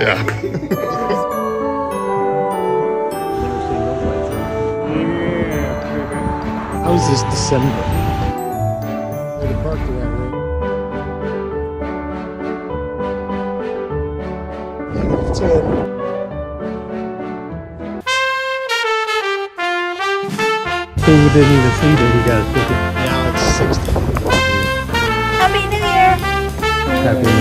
Yeah. How was this December? People didn't even see that we got a ticket. Now it's 60. Happy New Year! Happy